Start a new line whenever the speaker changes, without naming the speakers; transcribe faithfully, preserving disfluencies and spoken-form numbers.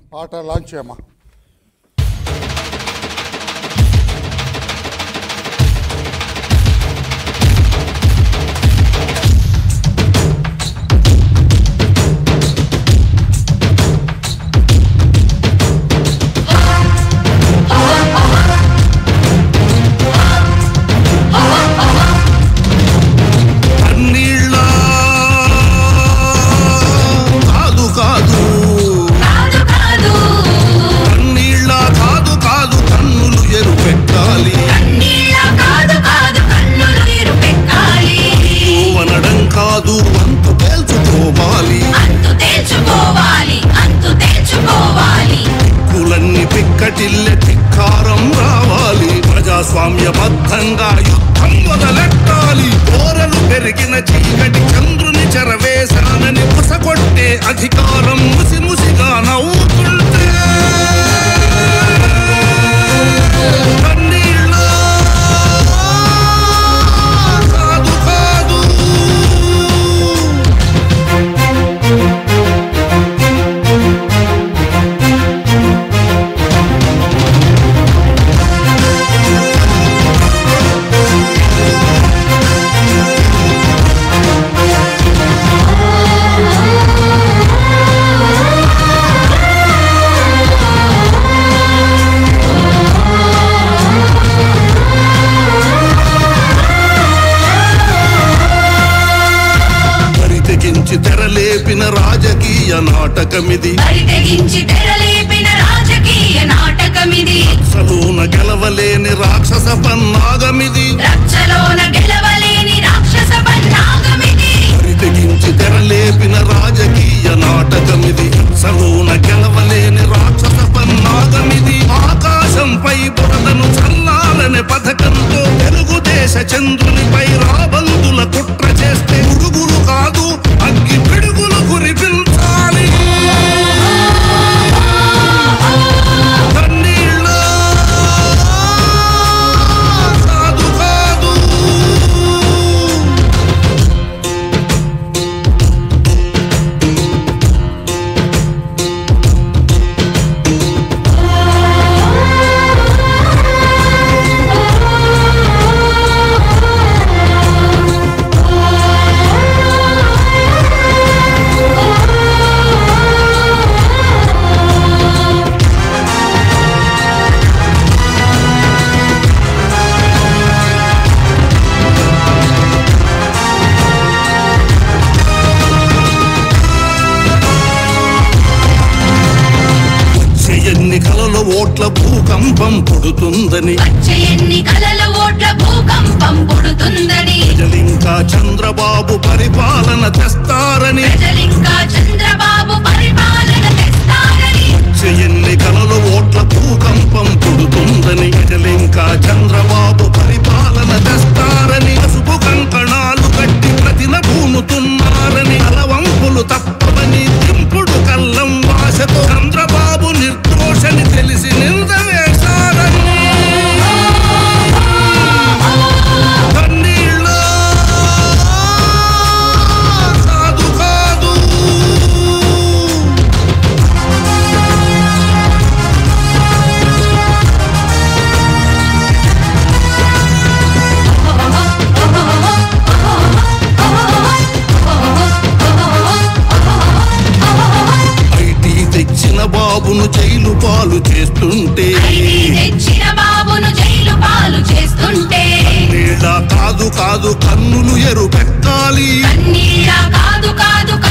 పాట లాంచ్ చేయమ్మా. ప్రజాస్వామ్యబద్ధంగా యుద్ధం మొదలెట్టాలి. కోరలు పెరిగిన చీకటి చంద్రుని చెరవేశానని పుసగొట్టే అధికారం ముసి ముసిగా నవ్వుతుంటే కాదు కాదు తెరలేపిన రాజకీయ నాటకమిది రక్షలోన గెలవలేని రాక్షస పన్నాగమిది తెగించి తెరలేపిన రాజకీయ నాటకమిది రక్షలోన గెలవలేని రాక్షస పన్నాగమిది ఆకాశంపై బురదను చల్లాలనే పథకంతో తెలుగుదేశ చంద్రునిపై రాబందుల కుట్ర చేస్తే ఉడుగులు కాదు అగ్గి పిడుగులు కురిపించాలి. కాదు కాదు ఎన్నికలలో ఓట్ల భూకంపం పుడుతుందని ప్రజలింకా చంద్రబాబు పరిపాలన తెస్తారని వచ్చే ఎన్నికలలో ఓట్ల భూకంపం పుడుతుందని ప్రజలింకా చంద్రబాబు పరిపాలన తెస్తారని పసుపు కంకణాలు కట్టి ప్రతిన భూముతున్నారని అలవంపులు తప్పవని దింపుడు కల్లం వాసతో చంద్రబాబు నిర్దోషని తెలిసి నింద వేశారని కాదు కాదు ఐటీ తెచ్చిన బాబును జైలు పాలు చేస్తుంటే నీళ్ళ కాదు కాదు కన్నులు ఎరు పెట్టాలి.
కాదు కాదు